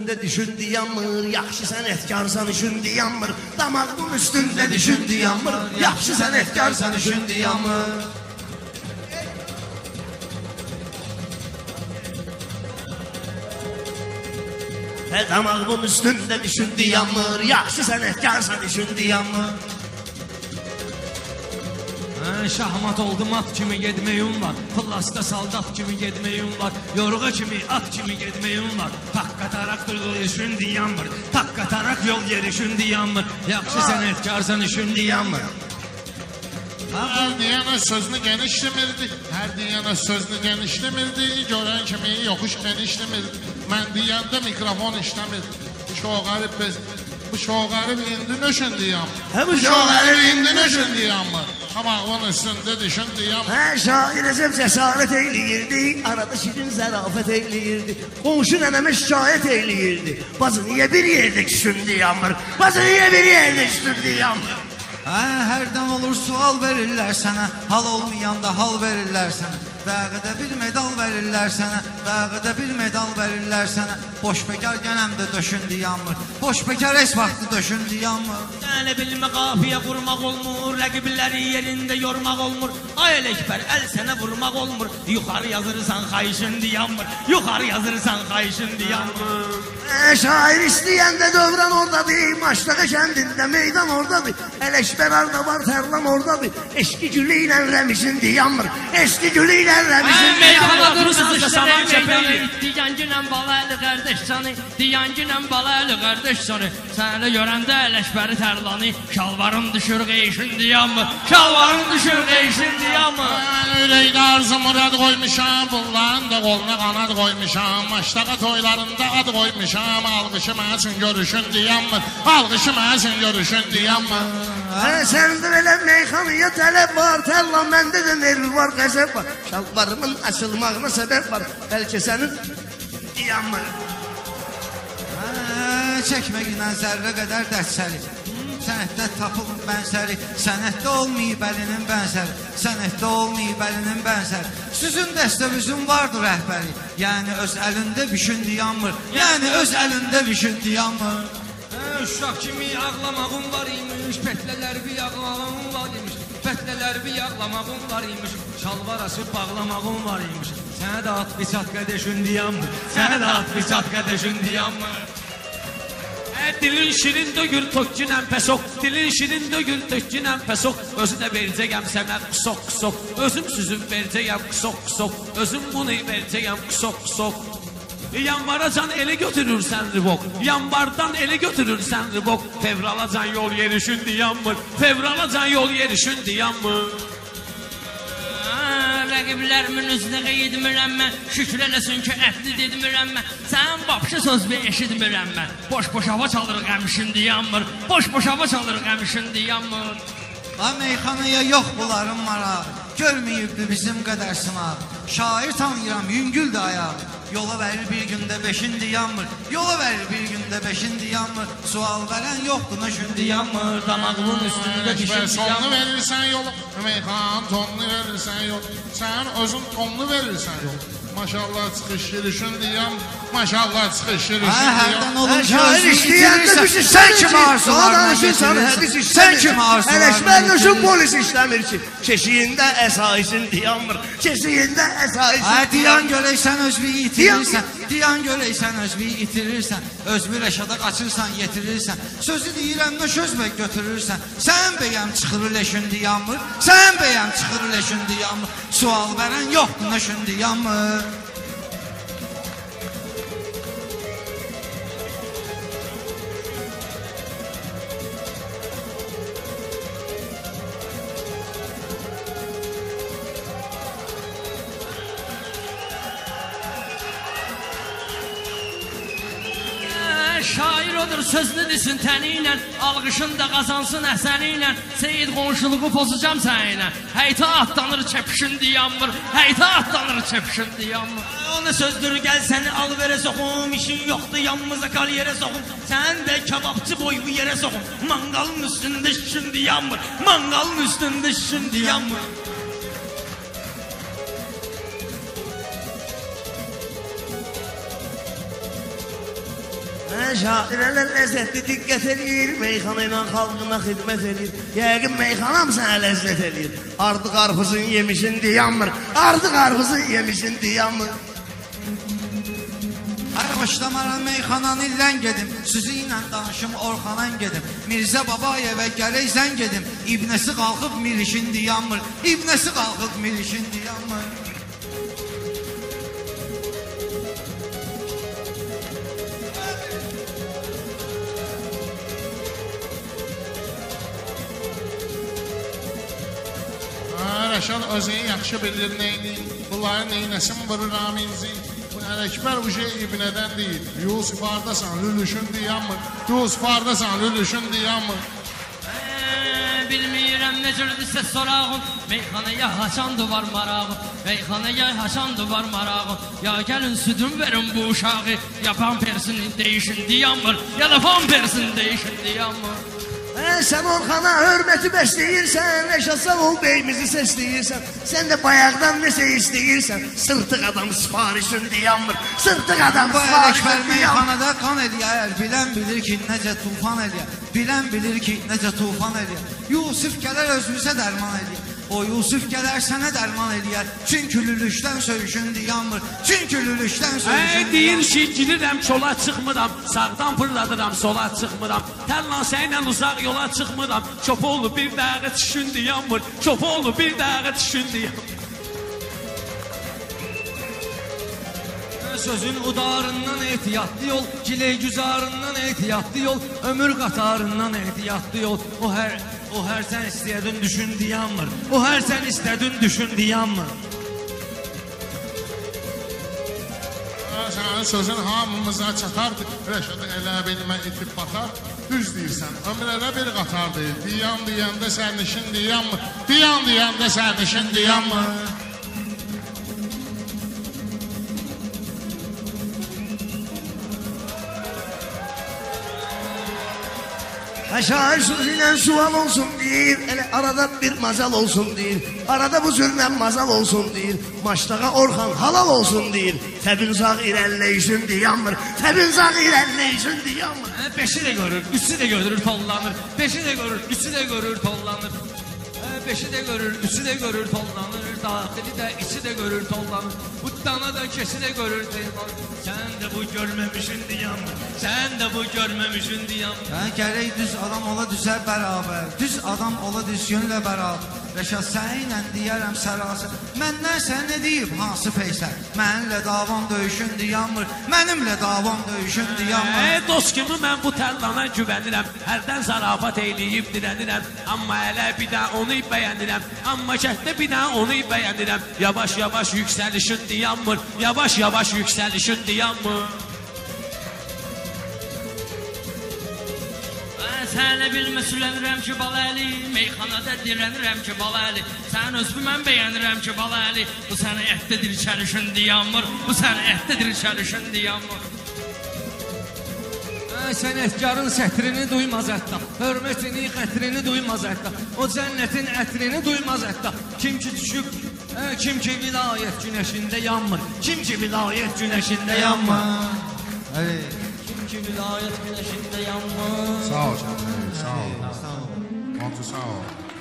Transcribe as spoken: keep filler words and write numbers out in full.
Düşündü yanmır, yaxşı sənətkarsan düşündü yanmır. Damağımın üstündə düşündü yanmır, yaxşı sənətkarsan düşündü yanmır. Her damağımın üstündə düşündü yanmır, yaxşı sənətkarsan düşündü yanmır. Şahmat oldum at kimi gedməyim var, Plasda saldat kimi gedməyim var, Yorğa kimi at kimi gedməyim var. Takka tarak durdu düşündü yanmır, Takka tarak yol yeri düşündü yanmır, Yaxşı sənətkarsan düşündü yanmır. Hər deyənə sözünü genişlemirdi, hər deyənə sözünü genişlemirdi, Görən kimi yokuş genişlemirdi, Mən deyəndə mikrofon işləmirdi. Bu çok garip biz, bu çok garip indi nöşündü yanmır. Bu çok garip indi nöşündü yanmır. Tamağın üstünde düşündü yanmır. Hə, şair Əcəb cəsarət eyləyirdi, arada şirin zərafət eyləyirdi, Qonşu nənəmə şikayət eyləyirdi, Bazı niyə bir yerdə düşündü yanmır, Bazı niyə bir yerdə düşündü yanmır. Hərdən olur sual verirlər sənə, Hal olmayanda hal verirlər sənə, Bəğədə bir medal verirlər sənə, Bəğədə bir medal verirlər sənə. Boş bekar gənəmdə döşündü yanmır, Boş bekar heç vaxtı döşündü yanmır. Səni bilmə qafiyə qurmaq olmur, Rəqibləri yerində yormaq olmur, Ay Ələkbər əl sənə vurmaq olmur, Yuxarı yazırsan xayışındı yanmır, Yuxarı yazırsan xayışındı yanmır. Şair istəyəndə dövran oradadır, Maşlağa kəndində meydan oradadır, Ələkbər arda var tərlan oradadır, Eşki gülü ilə rəmişindi yanmır, Eşki gülü ilə rəmişindi yanmır. Durursunuz da saman çəpəyi, Diyancıyla balaylı qardeş canı, Diyancıyla balaylı qardeş canı, Səni görəndə Ələkbəri tərlanı, Şalvarın düşür qeyşindi yanmır, Şalvarın düşür qeyşindi yanmır. Ürəkdə arzu murad qoymuşam, Bunların da qoluna qanad qoymuşam, Maşlağa toylarında ad qoymuşam, Alqışı mən üçün görüşündü yanmır, Alqışı mən üçün görüşündü yanmır. Səndə belə meyxanıya tələb var, Tərlan məndə də nerv var, qəzəb var, Şalvarımın açılmağına səbəb var, Bəlkə sənin yanmır. Çəkməklə zərrə qədər dərsəli, Sənətdə tapılıb bənzəri, Sənətdə olmayıb əlinin bənzəri, Sənətdə olmayıb əlinin bənzəri. Süzün dəstəvüzün vardır rəhbəri, Yəni öz əlində büşündü yanmır, Yəni öz əlində büşündü yanmır. Uşaq kimi ağlamağım var imiş, Pətlələr bir ağlamağım var imiş, Pətlələr bir ağlamağım var imiş, Şalvar asıb bağlamağım var imiş. Sənə də at bir çat qədəşündü yanmır, Sənə də at bir çat qədəşündü yanmır. Dilin şirin dögür tökcünəm pəsok, Dilin şirin dögür tökcünəm pəsok, Özü də verəcəyəm sənə qısok qısok, Özüm süzüm verəcəyəm qısok qısok, Özüm bunu verəcəyəm qısok qısok. Yanvaracan ele götürürsən ribok, Yanvardan ele götürürsən ribok, Fevralacan yol yerişündü yanmır, Fevralacan yol yerişündü yanmır. Rəqiblərimin üzünə qeydmirəm mən, Şükür eləsin ki əhli dedmirəm mən, Sənin vapşı söz bir eşitmirəm mən, Boş-boş hava çalır qəmişindi yanmır, Boş-boş hava çalır qəmişindi yanmır. Ha meyxanaya yox bunların marağı, Görməyibdi bizim qədər sınağı, Şair tanıyıram yüngüldü ayağı, Yola verir bir gündə beşindi yanmır, Yola verir bir gündə beşindi yanmır, Sual verən yoxdur nöşündü yanmır, Damağımın üstündə düşündü yanmır. Sonunu verirsən yol, meyxanın tonunu verirsən yol, Sən özün tonunu verirsən yol. Maşallah çıxış yerişündü yanmır, Maşallah çıxış yerişündü yanmır. Hərdən olur ki özünü itirirsən, Sən kimi arzularına getirirsən, Sən kimi arzularına Ələkbər nöşün polis işləmir ki, Keşiyində əsayişindi yanmır, Keşiyində əsayişindi yanmır. Diyan görəksən özünü itirirsən, Diyan görəksən özünü itirirsən, Özünü rəşada qaçırsan, yetirirsən, Sözü deyirəm nə sözbək götürürsən, Sən bəyəm çıxır leşündü yanmır, Sən bəyəm çıxır leşündü yanmır, Sual verən yoxdur nöşündü yanmır. Şair odur sözünü desin təniylə, Alqışın da qazansın əhsəniylə, Seyid qonşuluğu pozacam səninlə, Həytə atlanır çəpişindi yanmır, Həytə atlanır çəpişindi yanmır. Ona sözdür gəl səni al verə soxum, İşin yoxdur yanımıza qal yerə soxum, Sən də kebabçı boyu yerə soxum, Manqalın üstündə şişindi yanmır, Manqalın üstündə şişindi yanmır. Şairələr ləzzətli diqqət edir, meyxana ilə xalqına xidmət edir. Yəqin meyxanam sənə ləzzət edir. Ardı qarpızın yemişin diyanmır, ardı qarpızın yemişin diyanmır. Hər başlamaran meyxananı ilən gedim, sizinlə danışım Orxanan gedim. Mirzə Babayevə gələk zən gedim, İbnəsi qalxıb milişin diyanmır, İbnəsi qalxıb milişin diyanmır. Rəşad özünü yaxşı bilir neyini, bunları neynəsin vurur aminzi. Bu Ələkbər uje ibnədən deyil. Yusuf hardasan, lülüşün diyanmır. Yusuf hardasan, lülüşün diyanmır. Bilmirəm necədirsə sorağım, meyxanaya haçandı var marağım, meyxanaya haçandı var marağım. Ya gəlin südün verin bu uşağı, ya pampersini değişin diyanmır, ya da pampersini değişin diyanmır. Sən Orxana hörməti bəsləyirsən, Rəşad sağ ol beyimizi səsləyirsən. Sən də bayaqdan nəsə istəyirsən, sırtıq adam sifarişin diyanmır, sırtıq adam Bu Ələkbər sifarişin diyanmır. meyxanada qan eləyər, bilən bilir ki necə tufan eləyər, bilən bilir ki necə tufan eləyər. Yusuf gələr özümüzə dərman eləyər, o Yusuf gələr sənə dərman eləyər. Çünki lülüşdən söyüşün diyanmır, çünki lülüşdən söyüşün diyanmır. Deyir ki girirəm çola çıxmıram, sağdan fırladıram sola çıxmıram. Tərlansə ilə uzaq yola çıxmıram, Çopoğlu bir dağı düşün diyanmır, Çopoğlu bir dağı düşün diyanmır. Sözün udarından ehtiyatlı yol, Giley güzarından ehtiyatlı yol, Ömür qatarından ehtiyatlı yol. O hər o hər sən istəyədin düşün diyanmır, o hər sən istədin düşün diyanmır. Sənin sözün hamımıza çatardı, Rəşadı elə bilmə itib batar. Düz deyirsən, ömrədə bir qatar deyil, diyan deyəndə sərnişin diyanmır, diyan deyəndə sərnişin diyanmır. Şair sözüyle sual olsun deyir, elə arada bir mazal olsun deyir. Arada bu zülmən mazal olsun deyir. Maçdağa Orxan halal olsun deyir. Təbin zağ irəlləyişin diyanmır, təbin zağ irəlləyişin diyanmır. Beşi də görür, üçü də görür tollanır, beşi də görür, üçü də görür tollanır. Beşi də görür, üçü də görür tollanır, daxili də içi də görür tollanır. Bu dana da keşi də görür tollanır. Sən də bu görməmişin diyanmır, sən də bu görməmişin diyanmır. Hə, gərək düz adam ola düzər bərabər, düz adam ola düzgünlə bərabər. Rəşad səninlə deyərəm sərasır, məndən sən nə deyib hansı peysər? Mənimlə davam döyüşün diyanmır, mənimlə davam döyüşün diyanmır. Ey dost kimi mən bu tərlana güvənirəm, hərdən zarafat eyləyib dirənirəm. Amma hələ bir də onu bəyənirəm, amma şəhdə bir də onu bəyənirəm. Yavaş yavaş yüksəlişin diyanmır, yavaş yavaş yüksəlişin diyanmır. Sənə bilməsülənirəm ki baləli, meyxanada dirənirəm ki baləli. Sən özümü mən bəyənirəm ki baləli. Bu sənə ətdədir çəlişin diyanmır, bu sənə ətdədir çəlişin diyanmır. Sənətkarın sətrini duymaz hətta, hörmətini, xətrini duymaz hətta, o cənnətin ətrini duymaz hətta. Kim ki düşüb, kim ki vilayət günəşində yanmır, kim ki vilayət günəşində yanmır. Kim ki vilayət günəşində yanmır. Sağ ol canım, sağ ol. Sağ ol. Sağ ol.